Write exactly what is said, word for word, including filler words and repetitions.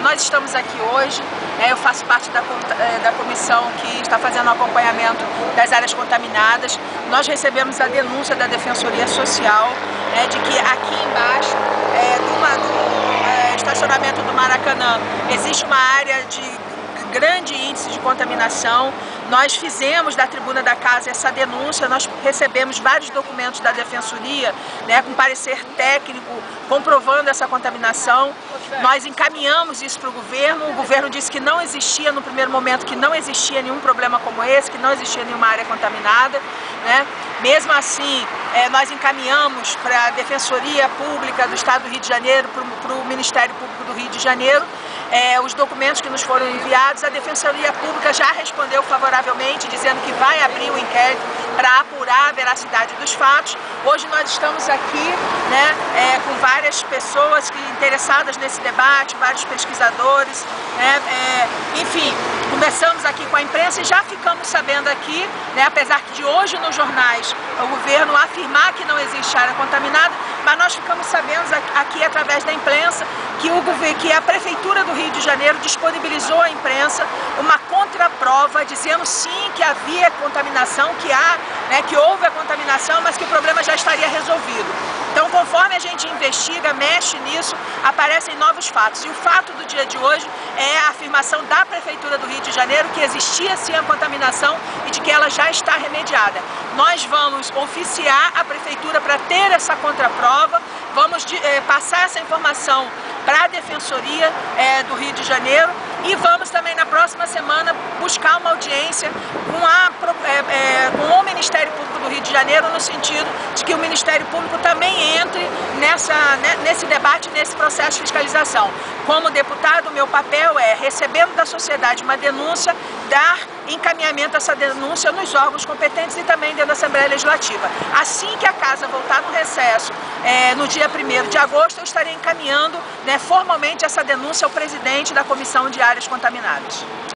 nós estamos aqui hoje, é, eu faço parte da, da comissão que está fazendo o acompanhamento das áreas contaminadas. Nós recebemos a denúncia da Defensoria Social, é, de que aqui embaixo é, do, do é, estacionamento do Maracanã existe uma área de grande índice de contaminação. Nós fizemos da tribuna da casa essa denúncia, nós recebemos vários documentos da Defensoria, né, com parecer técnico, comprovando essa contaminação. Nós encaminhamos isso para o governo, o governo disse que não existia, no primeiro momento, que não existia nenhum problema como esse, que não existia nenhuma área contaminada, né? Mesmo assim, é, nós encaminhamos para a Defensoria Pública do Estado do Rio de Janeiro, para o Ministério Público do Rio de Janeiro, É, os documentos que nos foram enviados. A Defensoria Pública já respondeu favoravelmente, dizendo que vai abrir o inquérito para apurar a veracidade dos fatos. Hoje nós estamos aqui, né, é, com várias pessoas que, interessadas nesse debate, vários pesquisadores, né, é, enfim, começamos aqui com a imprensa e já ficamos sabendo aqui, né, apesar de hoje nos jornais o governo afirmar que não existe área contaminada, mas nós ficamos sabendo aqui através da imprensa que, o, que a Prefeitura do Rio de Janeiro disponibilizou à imprensa uma contraprova dizendo sim que havia contaminação, que há, né, que houve a contaminação, mas que o problema já estaria resolvido. Então, conforme a gente investiga, mexe nisso, aparecem novos fatos. E o fato do dia de hoje é a afirmação da Prefeitura do Rio de Janeiro que existia sim a contaminação e de que ela já está remediada. Nós vamos oficiar a Prefeitura para ter essa contraprova, vamos de, eh, passar essa informação para a Defensoria eh, do Rio de Janeiro e vamos também na próxima semana buscar uma audiência com, a, é, é, com o Ministério Público do Rio de Janeiro, no sentido de que o Ministério Público também entre nessa, né, nesse debate, nesse processo de fiscalização. Como deputado, o meu papel é, recebendo da sociedade uma denúncia, dar encaminhamento a essa denúncia nos órgãos competentes e também dentro da Assembleia Legislativa. Assim que a casa voltar no recesso, é, no dia primeiro de agosto, eu estarei encaminhando, né, formalmente essa denúncia ao presidente da Comissão de Áreas Contaminadas.